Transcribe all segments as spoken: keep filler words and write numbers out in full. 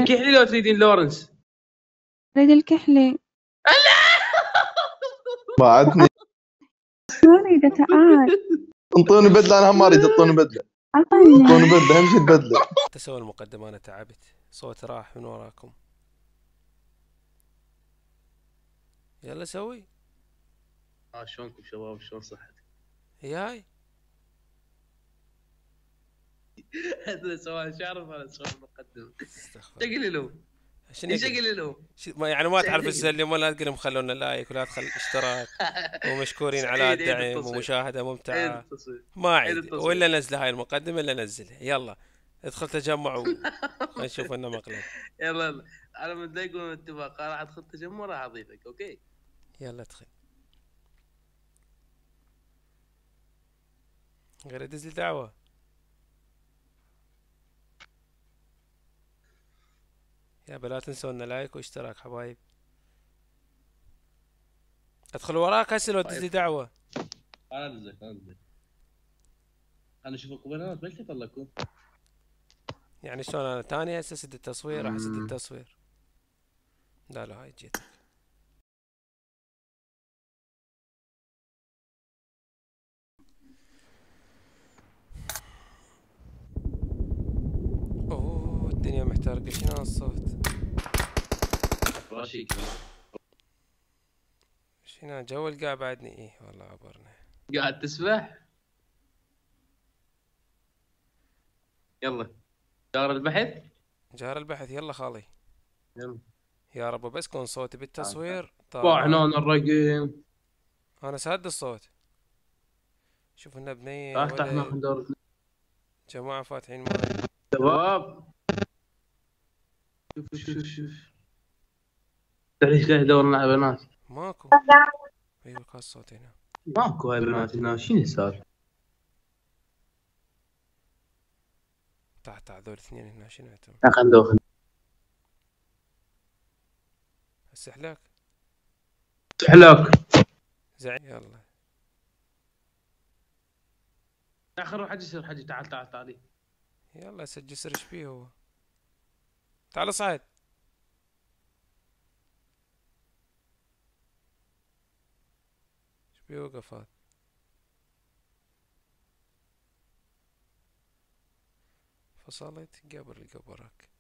الكحلي لو تريدين لورنس؟ اريد الكحلي. بعدني ما اريد تعال. انطوني بدله، انا هم اريد اعطوني بدله. اعطيني. انطوني بدله، اهم شيء البدله. تسوي المقدمة، انا تعبت، صوت راح من وراكم. يلا سوي. اه شلونكم شباب؟ شلون صحتك؟ هاي هذا سؤال شعرف ولا سؤال مقدم؟ استغفر. شقلي له شنو ايش شقلي له؟ ش- ما يعني ما تعرف تسلم ولا تقول لهم خلونا لايك ولا تخل اشتراك ومشكورين على عيد- عيد الدعم التصوير. ومشاهدة عيد ممتعة. التصوير. ما عيد عيد التصوير. ولا نزله هاي المقدمة الا نزلها. يلا ادخل تجمع خلينا نشوف لنا مقلب. يلا يلا انا متضايق من الاتفاق، راح ادخل تجمع راح اضيفك. اوكي يلا ادخل. غير ادز لي دعوة. يا بلا تنسوا لنا لايك واشتراك حبايب. ادخل وراك هسه لو ادز لي دعوة. انا ادزك انا ادزك انا اشوفكم بنات بلكي طلعكم. يعني شلون انا تاني هسه اسد التصوير، راح اسد التصوير. لا لا هاي جيتك. اوه الدنيا محترقة. شنو هالصوت؟ رشيك شنو جو القاع بعدني؟ ايه والله عبرنا. قاعد تسبح. يلا دار البحث. جار البحث يلا خالي. يلا يا رب بس كون صوتي بالتصوير طاح طالع. هنا الرقم. انا ساد الصوت. شوف لنا بنية تعال افتح ولا من دور جماعة فاتحين ماي. شباب. شوف شوف شوف تعيش له دورنا على بنات. ماكو. ايوه كان الصوت هنا. ماكو هاي بنات هنا. شنو صار؟ تحت تحت ذول اثنين هنا. شنو انتم؟ خلنا ندوخ. السحلاك سحلك. زين يلا. اخر روح حجي يصير حجي. تعال تعال تعالي. يلا سجل سر ايش بيه هو. تعال اصعد. ايش بيه وقفات. فصلت قبل قبرك.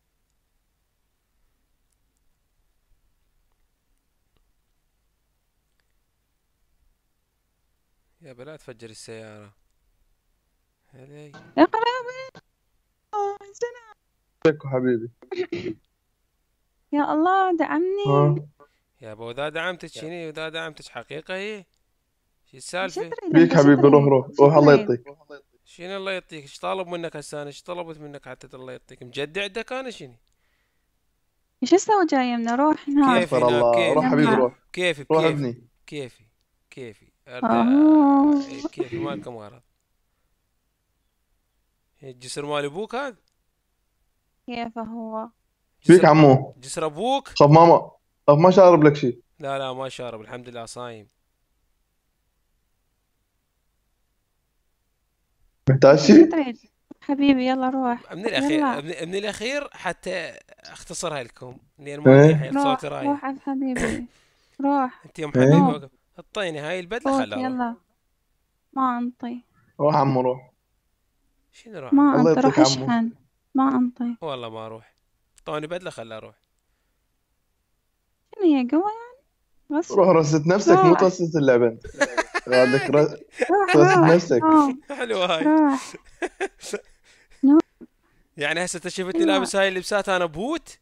يا بلا تفجر السيارة. هلي يا قرابي. آه، سلام. فيكو حبيبي. يا الله دعمني. ها يا ابو ذا دعمتك شنو؟ ذا دعمتك حقيقة هي؟ شو ايش السالفة؟ تريد؟ بيك إيش حبيبي، تريد؟ روح روح إيش روح الله تريد؟ يعطيك. شنو الله يعطيك؟ ايش طالب منك هسه انا؟ ايش طلبت منك حتى الله يعطيك؟ مجدع عندك انا شنو؟ ايش اسوي جاي من روح هناك؟ كيفي استغفر هناك الله. روح كيفي حبيبي يلا. روح. كيفي روح بكيفي ابني. كيفي كيفي آه. ارد كيفي مالكم غرض. الجسر مال ابوك هذا؟ كيف هو؟ بيك جسر عمو. جسر ابوك؟ خاف ماما، خاف ما شارب لك شيء. لا لا ما شارب الحمد لله صايم. محتاج ايش شيء؟ تريد؟ حبيبي يلا روح. من الاخير يلا من, من الاخير حتى اختصرها لكم لان ما ادري ايه حيل صوتي روح رايح. روح عند حبيبي. روح انت يوم ايه حبيبي روح وقف. اعطيني هاي البدله فوت خلها اروح. يلا. ما انطي. روح عمو روح. شنو راح؟ ما الله انطي. روح يعطيك عمو. اشحن. ما انطي. والله ما اروح. اعطوني بدله خلها اروح. شنو هي قوة يعني؟ غصب. روح رست نفسك، مو روح ترست اللعبة انت. غادك ر- روح ترست روح نفسك. روح حلوه هاي. روح. نو. يعني هسه انت شفتني يلا. لابس هاي اللبسات انا بوت؟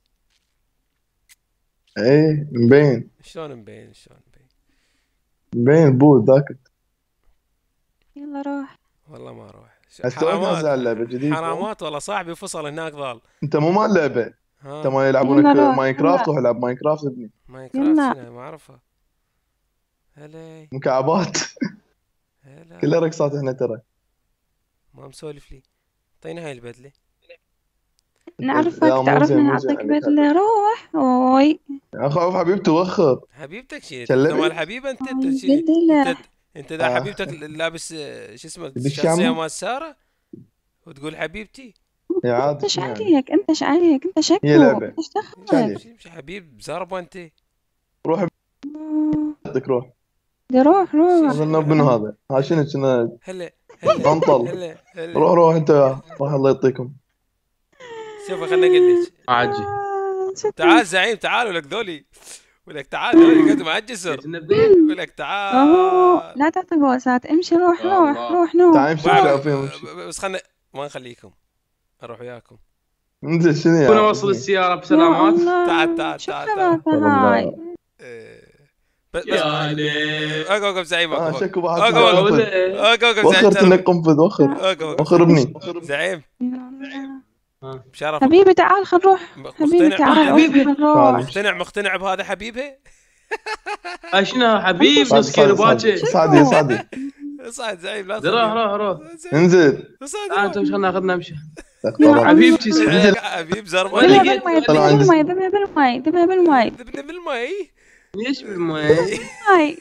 ايه مبين شلون مبين؟ شلون مبين؟ مبين بود ذاك. يلا روح. والله ما اروح. هسه توك نازل على حرامات اللعبة جديد. حرامات والله. صاحبي فصل هناك ضال. انت مو مال لعبة. انت ها ما يلعبونك يلا روح. ماينكرافت، يلا روح العب ماينكرافت ابني. ماينكرافت يلا. شنو ما اعرفها. هلي مكعبات. هلا كلها رقصات هنا ترى. ما مسولف لي. اعطيني هاي البدله. نعرفك لا مو زين تعرفني مو زين نعطيك عليك هذا. بدلة. روح اوي. يا اخوي حبيبتي وخر. حبيبتك شنو؟ انت كلمني. مال حبيبه انت انت هاي شنو؟ بدلة. انت انت ذا حبيبتك آه. لابس آه، شو اسمه بدك الشخصيه عمو؟ مال ساره وتقول حبيبتي؟ يا عاد انت ايش يعني عليك انت ايش عليك انت شكو هي لعبة ايش ايش دخلك؟ عليك؟ امشي امشي حبيب زربة انت. روح آه، بدك روح. بدي اروح روح. هذا النوب منو هذا؟ ها شنو شنو هلا هلا طنطل. هلا هلا. روح روح انت وياه روح الله يعطيكم. شوف خلنا اقول لك. عاجي آه، شكو. تعال زعيم تعال ولك ذولي. ولك تعال ذولي قد مع الجسر. نبدا. ولك اهو تعال. لا تعطي بوسات امشي روح يا روح الله. روح نوم. تعال امشي بعد- امشي فيهم امشي. بس خلنا ما نخليكم. اروح وياكم. انزل شنو يا كنا عاد؟ وصل السياره يا بسلامات. الله تعال تعال شو تعال تعال. خلاصة والله. هاي؟ إيه. بس بس يا ليل. اوقف اوقف زعيم اه اوقف شكو بعد اوقف سنة اوقف قنفذ. اوقف اوقف وخر زعيم سنة شرف. قنفذ وخر اوقف اوقف وخر ابني. زعيم يا بشرف. حبيبي تعال خل نروح. حبيبي مقتنع تعال حبيبي. خل نروح. مقتنع مقتنع بهذا حبيبه. اشنا حبيب صعد نص كيلو صعد باكر. صعد صعد صعد صعد زعيم لا روح تخليه. روح روح. انزل. صعد تعال انت روح. وش خلنا ناخذ نمشي. يا حبيبتي انزل. حبيب زربة. وين دبها لقيت؟ بالماي طلع دبها عندي. بالماي دبها بالماي دبها بالماي. ذبنا بالماء. ليش بالماء؟ هاي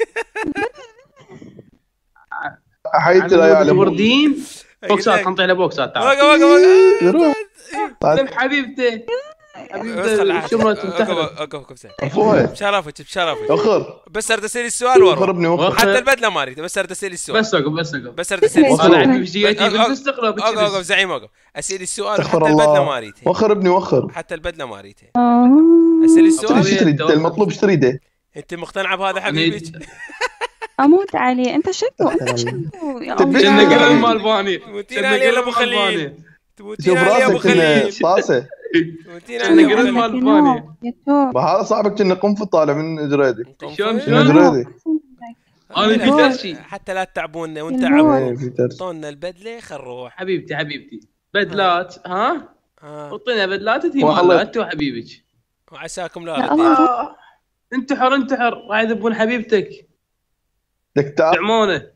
حيت العيال وردين. بوكسات أقول لك. نطيح له بوكسات تعال. وقف وقف وقف. روح. طيب حبيبتي. بس خل حبيبتي شو مرات وقف تحت. وقف وقف زين. عفوه بشرفك بشرفك. وخر بس ارد اسالي السؤال وخر ورا. ابني وخر. حتى البدله ما اريد بس ارد اسالي السؤال. بس وقف بس وقف. بس ارد اسالي وخر. انا السؤال. عندي جيتي بتستقرب اوقف اوقف بتشبس. زعيم اوقف. اسالي السؤال استغفر وحتى البدله ما الله. اريدها. وخر ابني وخر. حتى البدله ما اريدها. آه. اسالي اشتري السؤال. شو تريد؟ المطلوب ايش تريده؟ انت مقتنعه بهذا حبيبك؟ اموت عليه انت شكو انت شكو يا تبي- كنا آه. قرن الله. مال باني. تموتين علي يا ابو خليل. تموتين شوف علي يا ابو راسك كنا خليل. طاسه. تموتين كنا علي يا ابو قرن خليل. مال يا باني. توب يا توب. هذا صاحبك كنا قنفذ طالع من جريدي. شلون من شلون؟ جريدي. انا في درسي. حتى لا تتعبونا ايه ونتعبوا. في درس. اعطونا البدله خل نروح. حبيبتي حبيبتي بدلات ها ها اعطينا بدلات انت والله. مالها انت وحبيبك. وعساكم لا يا رديت. الله. آه. انتحر انتحر راح يذبون حبيبتك بدك تعرف دعمونه.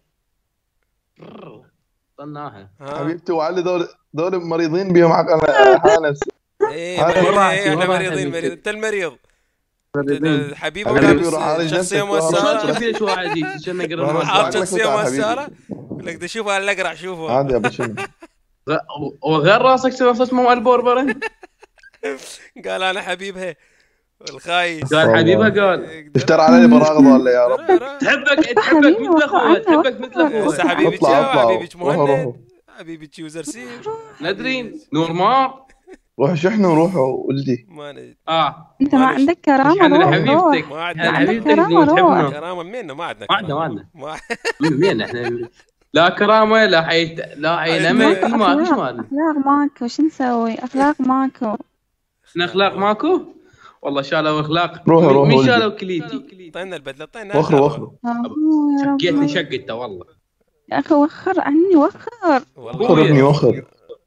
طناها. ها حبيبتي وعلي ذول ذول مريضين بيهم عقل حانس. ايه هذا مريض، مرة إيه، احنا مرة مريضين حبيبتي. مريض انت المريض. مريضين. حبيب حبيبي ولا روح عالج بس شخصيه نفسك، روح شلون مؤثره. عالج تشوفين شو عادي شلون قرن والله مال صعب. حاط باني. شخصيه تعال مؤثره. حبيبي. لك بدي اشوفها على الاقرع شوفها. عادي يا ابو شنو. غ- وغير راسك سوى صوت مو البوربره. قال انا حبيبها الخايس. قال والله. حبيبها قال اشترى علي براغض ولا يا رب. تحبك تحبك حبيبي مثل اخوها وقع تحبك مثل هسه اخوها. حبيبك اطلع يا اطلع حبيبك روحوا مهند. روحوا حبيبك يوزر سيف. ندري نور مار. روحوا شحنوا روحوا ولدي. ما ندري. اه انت ما معلش. عندك كرامة احنا روح روح. حبيبتك ما احنا عندنا عندك حبيبتك كرامة تقول روح. تحبنا. كرامه مننا ما عندنا ما عندنا ما كرامة. عندنا. ما من وين احنا لا كرامه لا حيت لا حينمي ماكو ما فيش اخلاق مالنا. اخلاق ماكو شو نسوي اخلاق ماكو. احنا اخلاق ماكو. والله شالوا اخلاق. روحوا روحوا مين ولدي. شالوا كليتي. طينا البدله طينا وخروا وخروا آه، يا شقيتني رب. شقته والله. يا اخي وخر عني وخر. وخر أخويا. ابني وخر.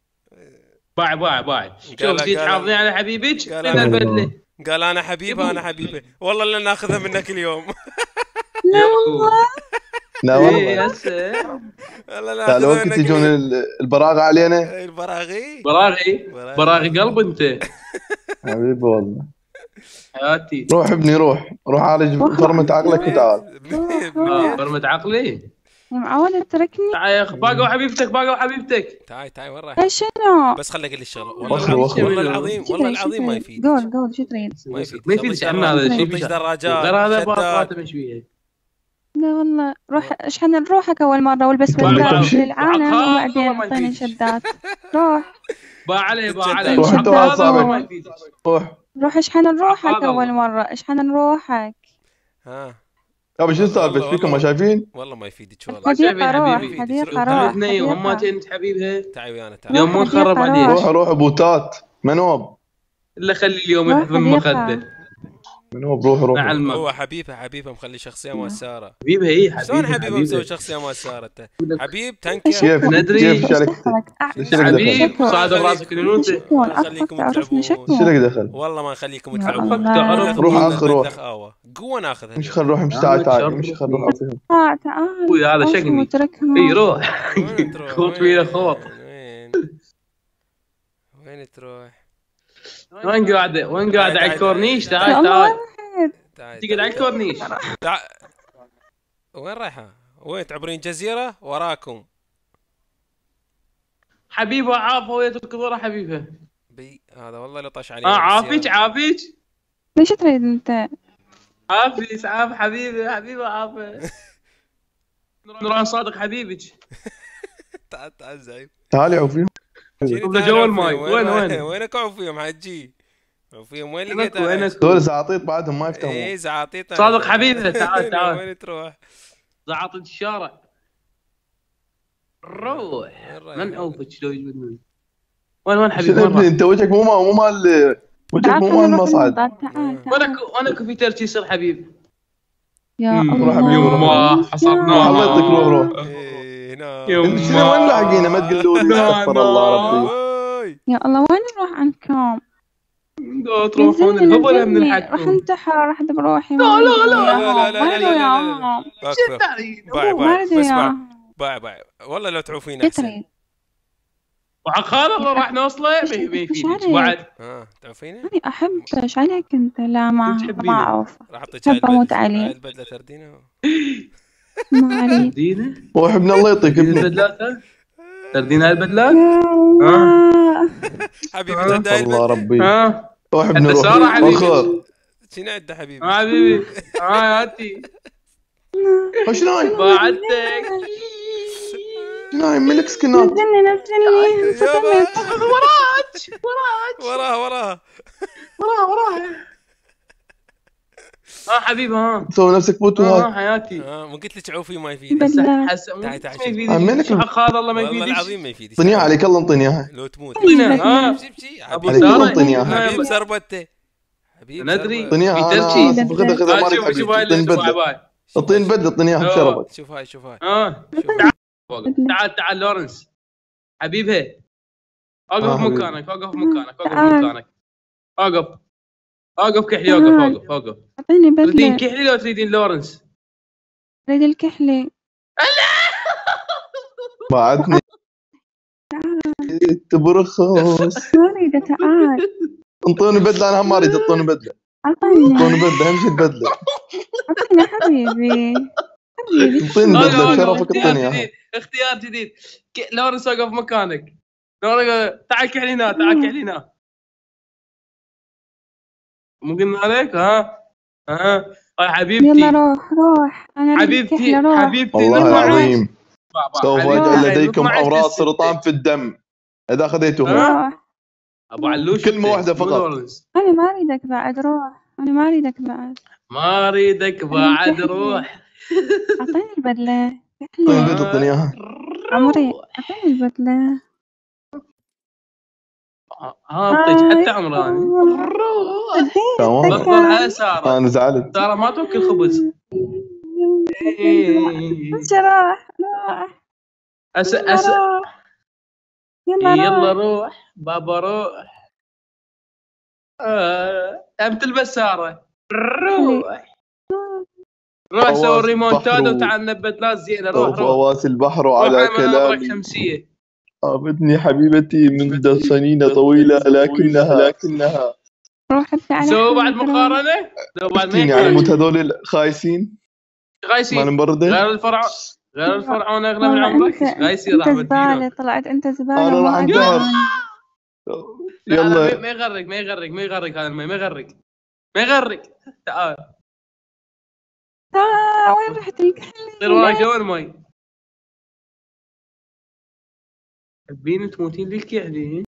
باع باع باع. قال- شوف جيت قال- حافظين على حبيبك قال- اعطينا البدله. قال انا حبيبه انا حبيبه والله اللي ناخذها منك اليوم. لا والله. لا ايه والله. هسه والله لا ناخذها الوقت منك يجون اليوم. ال- البراغة علينا. البراغي. براغي براغي قلب انت. حبيبي والله. حياتي. روح ابني روح روح عالج فرمة عقلك وتعال. اه برمت عقلي. يا معود تركني. تعال يا اخ باقوا حبيبتك باقوا حبيبتك. تعال تعال وين رايح؟ ايش شنو؟ بس خليني اقول لك شغله وخر والله وخر. والله العظيم شو والله تريد؟ شو العظيم ما تريد؟ يفيد. قول قول شو تريد؟ ما يفيد. ما يفيد عنا هذا الشيء. خبز دراجات غير هذا شداد. باطلاته مش فيها. لا والله روح اشحن روحك اول مرة والبس باع- بدلات باع- للعالم باع- وبعدين والله ما اعطيني يفيد. شدات. روح باع عليه باع عليه. روح انت وهذا هذا صاحبك. ما يفيد. روح. روح اشحن روحك هذا اول هو. مرة اشحن روحك. ها يابا شو السالفة والله- ايش فيكم ما والله. شايفين؟ والله ما يفيدك والله. ما شايفين حديقة روح حبيبي. حديقة روح اثنين وهم حديقة. انت حبيبها. تعال ويانا تعال. يوم ما نخرب حديقة عليك. روح. روحوا روحوا بوتات منوب الا خلي اليوم روح يحضن مخده. حديقة. منوب روحوا مع روحوا. الماء. هو حبيبه حبيبه مخلي شخصيه مؤثره. حبيبها ايه حبيبها. شلون حبيبه مسوي شخصيه مؤثره انت؟ حبيب تنكر. كيف ندري. كيف ايش عليك؟ دخلك أعرف. ايش لك حبيب دخل؟ صاد براسك اليونت. شكون خليكم أعرفك تعرفني تلعبون. ايش شكون. لك دخل؟ والله ما نخليكم يا تلعبون. الله. تعرف. روح آخر روح. دخاوه قوه ناخذها. مش خل نروح مش تعال تعال مش خل نروح اعطيهم. تعال تعال. أخوي هذا أوفو، شقني. اتركهم. اي روح. وين تروح؟ خوط فينا خوط. وين؟ وين تروح؟ وين قاعده وين قاعده على الكورنيش. يا تعال الله تعال واحد. تعال تقعد على الكورنيش. تعال. وين رايحه؟ وين تعبرين جزيره وراكم؟ حبيبه عافه ويا تركض حبيبه. بي هذا والله لو طش اه علينا عافيك بالسيارة. عافيك ليش تريد انت؟ عافيك عاف حبيبي حبيبه عافه. نوران صادق حبيبك. تعال تعال زعيم. تعال يا عوفي. جيني طب له تعال جو عوف الماي. فيهم. وين وين؟ وينك عوف فيهم حجي؟ عوف فيهم وين وينك لقيتها؟ وينك؟ دول زعاطيط بعدهم ما يفتهمون. ايه زعاطيط. صادق حبيبه تعال تعال. وين تروح؟ زعاطة الشارع. روح. من اوفك لو يجبدني. وين وين حبيبي شنو ابني وين؟ انت وجهك مو مال مو مال وجهك تعال مو خلينا مال نروح المصعد. المصعد. تعال تعال. وانا ك- وانا كمبيوتر يصير حبيبي. يا مم. روح الله. حبيبي، روح. يما حصرناها. الله يعطيك روح روح. ايه هنا. يما. انت شنو وين لاحقينا ما تقولوا لي لا، استغفر لا. الله ربي. اوي. يا الله وين نروح عنكم؟ لا تروحون نزلني الهبل من نزلني راح الحكم. انتحر راح اذب روحي. لا، لا، لا، لا، لا، لا، ما لا، لا، اريد لا، لا، لا. وياهم. اكفى. باع ما باع اريد بس باع. وياهم. باع باع والله لو تعوفين شو احسن. تريد؟ وعقال الله راح نوصله ما مش- ما مش يفيدك عليك. بعد. ها تعوفينه؟ أنا أحبك ايش عليك أنت؟ لا ما تحبينه. ما أعرف. راح اعطيك هاي أحب أموت البدلة. عليه. هاي البدلة تردينها. ما أريد. تردينه؟ روح ابن الله يعطيك ابني. البدلات تردين هاي البدلات؟ يا الله. حبيبي ها؟ ترد هاي الله البدلة. ربي. ها روح ابني أنت روح. سارة حبيبي. وخر. شنو عنده حبيبي؟ ها حبيبي ها هاتي خش نايم بعدتك. نايم ملك سكنات. نزلني نزلني. يابا. وراك وراك وراها وراها. وراها وراها. ها حبيبي ها سوي نفسك بوتو ها هاي. حياتي. ها ما قلت لك عوفي ما يفيدك. بس- لا. حس مو تعال تعال ما شوف. يفيدك. عمالك شو حق هذا الله ما والله يفيدك. العظيم ما يفيدك. اعطيني عليك الله انطيني اياها. لو تموت. اعطينا ها شوف شي ابو عليك الله ساره انطيني اياها. ها، حبيب سربته. حبيب ندري. سربته. اعطيني اياها بيترشي. انا اسف خذها خذها ها، مالك شوف شوف حبيبي. هاي اللي اعطيني اسمها بدله. عباي. اعطيني بدله اعطيني اياها ها. بشربك. شوف هاي شوف هاي. ها شوف هاي. تعال تعال لورنس حبيبها. اوقف ها، في حبيبي. مكانك اوقف في مكانك اوقف في تعال. مكانك. اوقف اوقف كحلي اوقف تعال. اوقف اوقف. أعطيني تريدين بدلة. كحلي لو تريدين لورنس؟ أريد الكحلي. بعدني تبرخص. ما أريد. تعال. انطوني بدله انا هم ما اريد. اعطوني بدله. أعطيني. اعطوني بدله اهم شيء البدله. أعطيني حبيبي. حبيبي. اعطيني أوقف، بدله أوقف، بشرفك اختيار اعطيني اياها. جديد اختيار جديد. ك- لورنس اوقف مكانك. لورنس تعال كحلي هنا تعال كحلي هنا. مو قلنا عليك ها ها هاي حبيبتي. يلا روح روح. أنا أريد حبيبتي الكحلة روح. حبيبتي والله نط معي. العظيم بابا، سوف حبيبتي، اجعل نط لديكم معي امراض ستة. سرطان في الدم اذا اخذيتوها. ها؟ روح. ابو علوش كلمة أنت، واحدة مو فقط. لورنس. أنا ما أريدك بعد. روح. أنا ما أريدك بعد. ما اريدك بعد كحلي. روح. أعطيني البدلة. اعطيني كحلي. بدله اعطيني اياها. عمري. أعطيني البدلة. ها اعطيك حتى عمراني. روح. تمام بطل على ساره. انا زعلت. ساره ما توكل خبز. انت راح راح. أس يلا أس روح. يلا يلا روح. روح بابا روح. آه. أم تلبس ساره. روح روح أواس سوي ريمونتادا بحر. وتعال نبت لا زينه. روح سوف روح اواسي البحر روح على على مناظرك كلامي. شمسيه. عابتني حبيبتي منذ سنين طويلة لكنها لكنها روح ابكي على سووا بعد حالك. روح. مقارنه. سووا بعد ما تيني على يكفي. مود هذول الخايسين ما غايسين نبرده. غير الفرع غير الفرعون اغلى من والله عمرك. انت غايسين انت راح بدينا. زبالة. طلعت انت زبالة. أنا راح وما انتحر. أدري. لا لا يلا ما يغرق ما يغرق ما يغرق هذا الماء ما يغرق ما يغرق. تعال آه وين رحت الكحلي؟ طير وراك جو الماي. تبين تموتين لك يعني.